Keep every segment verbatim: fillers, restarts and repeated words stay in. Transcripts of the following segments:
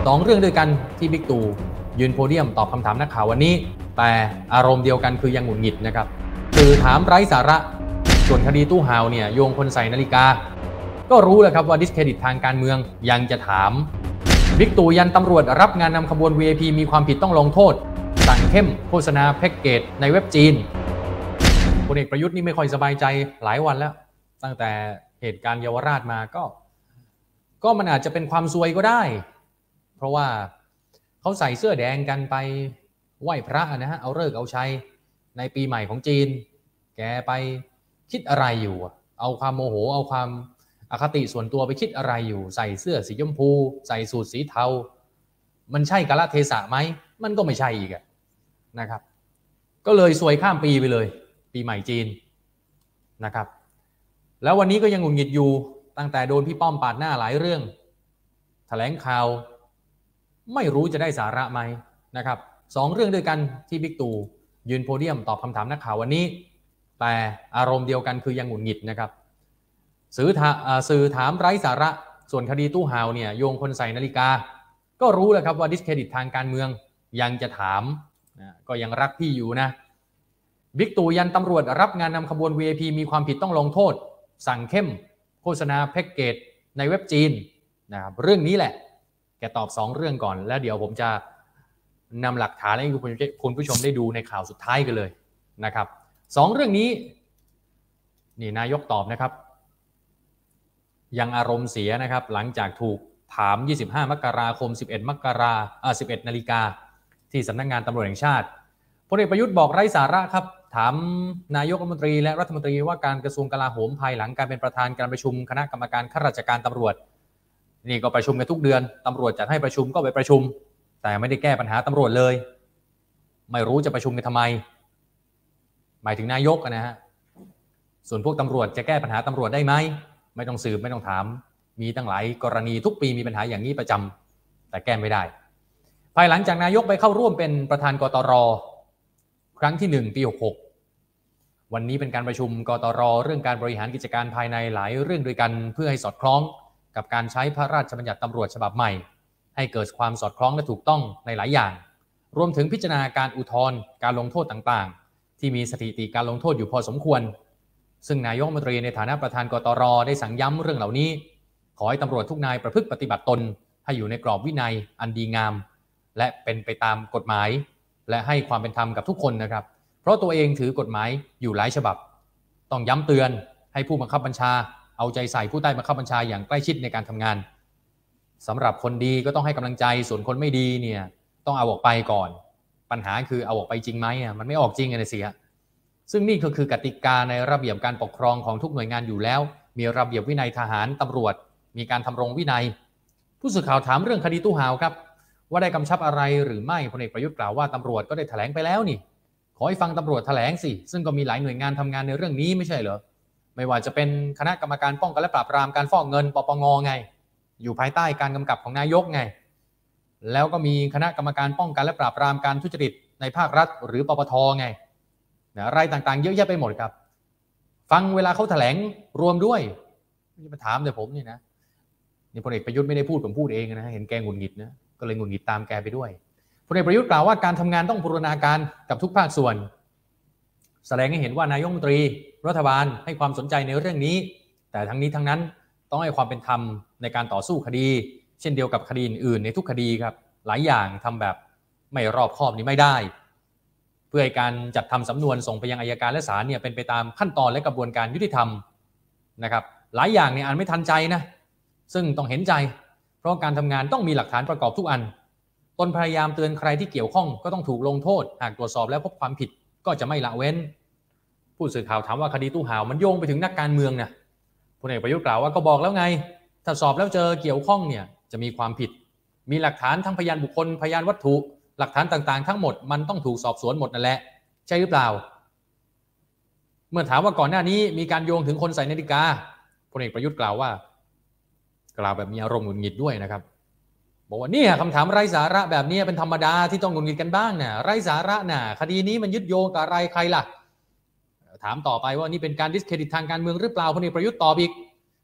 สองเรื่องด้วยกันที่บิ๊กตู่ยืนโพเดียมตอบคำถามนักข่าววันนี้แต่อารมณ์เดียวกันคือยังหงุดหงิดนะครับสื่อถามไร้สาระส่วนคดีตู้ห่าวเนี่ยโยงคนใส่นาฬิกาก็รู้แล้วครับว่าดิสเครดิตทางการเมืองยังจะถามบิ๊กตู่ยันตำรวจรับงานนำขบวน วี ไอ พี มีความผิดต้องลงโทษสั่งเข้มโฆษณาแพ็กเกจในเว็บจีนพลเอกประยุทธ์นี่ไม่ค่อยสบายใจหลายวันแล้วตั้งแต่เหตุการณ์เยาวราชมาก็ก็มันอาจจะเป็นความซวยก็ได้เพราะว่าเขาใส่เสื้อแดงกันไปไหว้พระนะฮะเอาฤกษ์เอาชัยในปีใหม่ของจีนแกไปคิดอะไรอยู่เอาความโมโหเอาความอคติส่วนตัวไปคิดอะไรอยู่ใส่เสื้อสีชมพูใส่สูทสีเทามันใช่กาลเทศะไหมมันก็ไม่ใช่อีกนะครับก็เลยซวยข้ามปีไปเลยปีใหม่จีนนะครับแล้ววันนี้ก็ยังหงุดหงิดอยู่ตั้งแต่โดนพี่ป้อมปาดหน้าหลายเรื่องแถลงข่าวไม่รู้จะได้สาระไหมนะครับสองเรื่องด้วยกันที่บิ๊กตู่ยืนโพเดียมตอบคำถามนักข่าววันนี้แต่อารมณ์เดียวกันคือยังหงุดหงิดนะครับสื่อถาสื่อถามไร้สาระส่วนคดีตู้ห่าวเนี่ยโยงคนใส่นาฬิกาก็รู้แล้วครับว่าดิสเครดิตทางการเมืองยังจะถามนะก็ยังรักพี่อยู่นะบิ๊กตู่ยันตำรวจรับงานนำขบวน วี ไอ พี มีความผิดต้องลงโทษสั่งเข้มโฆษณาแพ็กเกจในเว็บจีนนะครับเรื่องนี้แหละแกตอบสองเรื่องก่อนแล้วเดี๋ยวผมจะนำหลักฐานให้คุณผู้ชมได้ดูในข่าวสุดท้ายกันเลยนะครับสองเรื่องนี้นี่นายกตอบนะครับยังอารมณ์เสียนะครับหลังจากถูกถามยี่สิบห้ามกราคมสิบเอ็ดมกราคมสิบเอ็ดนาฬิกาที่สำนักงานตำรวจแห่งชาติพลเอกประยุทธ์บอกไร้สาระครับถามนายกรัฐมนตรีและรัฐมนตรีว่าการกระทรวงกลาโหมภายหลังการเป็นประธานการประชุมคณะกรรมการข้าราชการตำรวจนี่ก็ประชุมกันทุกเดือนตำรวจจัดให้ประชุมก็ไปประชุมแต่ไม่ได้แก้ปัญหาตำรวจเลยไม่รู้จะประชุมกันทำไมหมายถึงนายกนะฮะส่วนพวกตำรวจจะแก้ปัญหาตำรวจได้ไหมไม่ต้องสืบไม่ต้องถามมีตั้งหลายกรณีทุกปีมีปัญหาอย่างนี้ประจำแต่แก้ไม่ได้ภายหลังจากนายกไปเข้าร่วมเป็นประธานกตรครั้งที่หนึ่งปีหกสิบหกวันนี้เป็นการประชุมกตรเรื่องการบริหารกิจการภายในหลายเรื่องด้วยกันเพื่อให้สอดคล้องกับการใช้พระราชบัญญัติตำรวจฉบับใหม่ให้เกิดความสอดคล้องและถูกต้องในหลายอย่างรวมถึงพิจารณาการอุทธรณ์การลงโทษต่างๆที่มีสถิติการลงโทษอยู่พอสมควรซึ่งนายกรัฐมนตรีในฐานะประธานกตรได้สั่งย้ำเรื่องเหล่านี้ขอให้ตำรวจทุกนายประพฤติปฏิบัติตนให้อยู่ในกรอบวินัยอันดีงามและเป็นไปตามกฎหมายและให้ความเป็นธรรมกับทุกคนนะครับเพราะตัวเองถือกฎหมายอยู่หลายฉบับต้องย้ำเตือนให้ผู้บังคับบัญชาเอาใจใส่ผู้ใต้บังคับบัญชาอย่างใกล้ชิดในการทำงานสำหรับคนดีก็ต้องให้กำลังใจส่วนคนไม่ดีเนี่ยต้องเอาออกไปก่อนปัญหาคือเอาออกไปจริงไหมอ่ะมันไม่ออกจริงไงเสียซึ่งนี่ก็คือกติกาในระเบียบการปกครองของทุกหน่วยงานอยู่แล้วมีระเบียบวินัยทหารตำรวจมีการทำรงวินัยผู้สื่อข่าวถามเรื่องคดีตู้ห่าวครับว่าได้กำชับอะไรหรือไม่พลเอกประยุทธ์กล่าวว่าตำรวจก็ได้แถลงไปแล้วนี่ขอให้ฟังตำรวจแถลงสิซึ่งก็มีหลายหน่วยงานทำงานในเรื่องนี้ไม่ใช่เหรอไม่ว่าจะเป็นคณะกรรมการป้องกันและปราบปรามการฟอกเงินปปงไงอยู่ภายใต้การกำกับของนายกไงแล้วก็มีคณะกรรมการป้องกันและปราบปรามการทุจริตในภาครัฐหรือปปทไงอะไรต่างๆเยอะแยะไปหมดครับฟังเวลาเขาแถลงรวมด้วยไม่ใช่มาถามแต่ผมนี่นะนี่พลเอกประยุทธ์ไม่ได้พูดผมพูดเองนะเห็นแกหงุดหงิดนะก็เลยหงุดหงิดตามแกไปด้วยพลเอกประยุทธ์กล่าวว่าการทำงานต้องบูรณาการกับทุกภาคส่วนแสดงให้เห็นว่านายกรัฐมนตรีรัฐบาลให้ความสนใจในเรื่องนี้แต่ทั้งนี้ทั้งนั้นต้องให้ความเป็นธรรมในการต่อสู้คดีเช่นเดียวกับคดีอื่นในทุกคดีครับหลายอย่างทำแบบไม่รอบคอบนี้ไม่ได้เพื่อให้การจัดทำสำนวนส่งไปยังอัยการและศาลเนี่ยเป็นไปตามขั้นตอนและกระบวนการยุติธรรมนะครับหลายอย่างเนี่ยอ่านไม่ทันใจนะซึ่งต้องเห็นใจเพราะการทำงานต้องมีหลักฐานประกอบทุกอันตนพยายามเตือนใครที่เกี่ยวข้องก็ต้องถูกลงโทษหากตรวจสอบแล้วพบความผิดก็จะไม่ละเว้นผู้สื่อข่าวถามว่าคดีตู้ห่าวมันโยงไปถึงนักการเมืองนะพลเอกประยุทธ์กล่าวว่าก็บอกแล้วไงถ้าสอบแล้วเจอเกี่ยวข้องเนี่ยจะมีความผิดมีหลักฐานทั้งพยานบุคคลพยานวัตถุหลักฐานต่างๆทั้งหมดมันต้องถูกสอบสวนหมดนั่นแหละใช่หรือเปล่าเมื่อถามว่าก่อนหน้านี้มีการโยงถึงคนใส่นาฬิกาพลเอกประยุทธ์กล่าวว่ากล่าวแบบมีอารมณ์หงุดหงิดด้วยนะครับบอกว่านี่คำถามไร้สาระแบบนี้เป็นธรรมดาที่ต้องหงุดหงิดกันบ้างน่ะไร้สาระน่ะคดีนี้มันยึดโยงกับอะไรใครล่ะถามต่อไปว่านี่เป็นการดิสเครดิตทางการเมืองหรือเปล่าพลเอกประยุทธ์ตอบอีก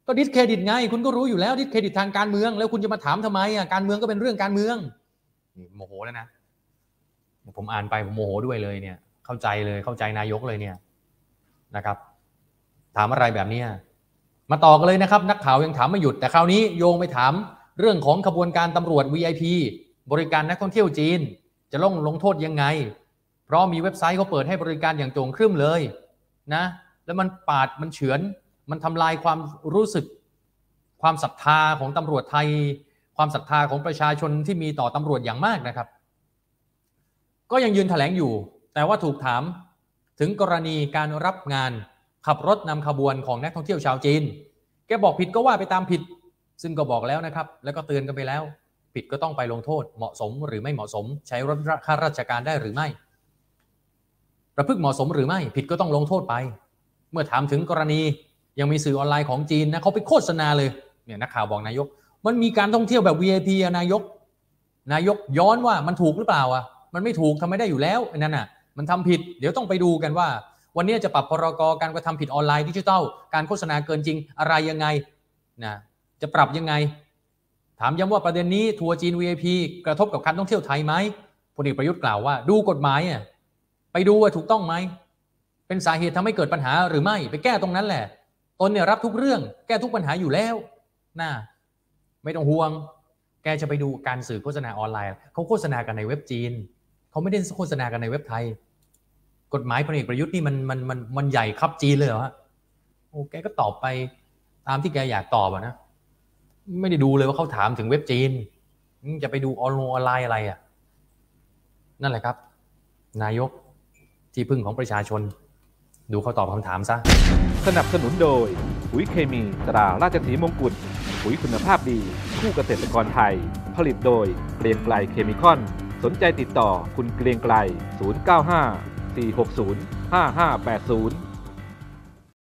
ก็ดิสเครดิตไงคุณก็รู้อยู่แล้วดิสเครดิตทางการเมืองแล้วคุณจะมาถามทำไมอ่ะการเมืองก็เป็นเรื่องการเมืองนี่โมโหแล้วนะผมอ่านไปผมโมโหด้วยเลยเนี่ยเข้าใจเลยเข้าใจนายกเลยเนี่ยนะครับถามอะไรแบบนี้มาต่อกันเลยนะครับนักข่าวยังถามไม่หยุดแต่คราวนี้โยงไปถามเรื่องของขบวนการตำรวจ วี ไอ พี บริการนักท่องเที่ยวจีนจะลงลงโทษยังไงเพราะมีเว็บไซต์เขาเปิดให้บริการอย่างโจ่งครึ่มเลยนะแล้วมันปาดมันเฉือนมันทำลายความรู้สึกความศรัทธาของตำรวจไทยความศรัทธาของประชาชนที่มีต่อตำรวจอย่างมากนะครับก็ยังยืนแถลงอยู่แต่ว่าถูกถามถึงกรณีการรับงานขับรถนำขบวนของนักท่องเที่ยวชาวจีนแกบอกผิดก็ว่าไปตามผิดซึ่งก็บอกแล้วนะครับแล้วก็เตือนกันไปแล้วผิดก็ต้องไปลงโทษเหมาะสมหรือไม่เหมาะสมใช้รถข้าราชการได้หรือไม่ประพฤติเหมาะสมหรือไม่ผิดก็ต้องลงโทษไปเมื่อถามถึงกรณียังมีสื่อออนไลน์ของจีนนะเขาไปโฆษณาเลยเนี่ยนักข่าวบอกนายกมันมีการท่องเที่ยวแบบ วี ไอ พี นายกนายกย้อนว่ามันถูกหรือเปล่าอ่ะมันไม่ถูกทำไม่ได้อยู่แล้วนั่นน่ะมันทำผิดเดี๋ยวต้องไปดูกันว่าวันนี้จะปรับพรกการกระทำผิดออนไลน์ดิจิทัลการโฆษณาเกินจริงอะไรยังไงนะจะปรับยังไงถามย้ำว่าประเด็นนี้ทัวร์จีน วี ไอ พี กระทบกับการท่องเที่ยวไทยไหมพลเอกประยุทธ์กล่าวว่าดูกฎหมายอ่ะไปดูว่าถูกต้องไหมเป็นสาเหตุทำให้เกิดปัญหาหรือไม่ไปแก้ตรงนั้นแหละตนเนี่ยรับทุกเรื่องแก้ทุกปัญหาอยู่แล้วนะไม่ต้องห่วงแกจะไปดูการสื่อโฆษณาออนไลน์เขาโฆษณากันในเว็บจีนเขาไม่ได้โฆษณากันในเว็บไทยกฎหมายพลเอกประยุทธ์นี่มันมันมันมันใหญ่ครับจีนเลยเหรอฮะโอ้แกก็ตอบไปตามที่แกอยากตอบอะนะไม่ได้ดูเลยว่าเขาถามถึงเว็บจีนจะไปดูออนไลน์อะไรอ่ะนั่นแหละครับนายกที่พึ่งของประชาชนดูเขาตอบคำถามซะสนับสนุนโดยปุ๋ยเคมีตราราชสีมงกุฎปุ๋ยคุณภาพดีคู่เกษตรกรไทยผลิตโดยเกรียงไกรเคมีคอนสนใจติดต่อคุณเกรียงไกรศูนย์ เก้า ห้า สี่ หก ศูนย์ ห้า ห้า แปด ศูนย์